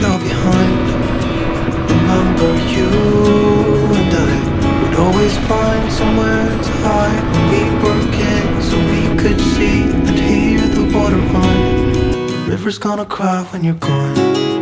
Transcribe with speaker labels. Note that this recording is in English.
Speaker 1: it all behind. Remember you and I would always find somewhere to hide when we were kids, so we could see and hear the water run. River's gonna cry when you're gone.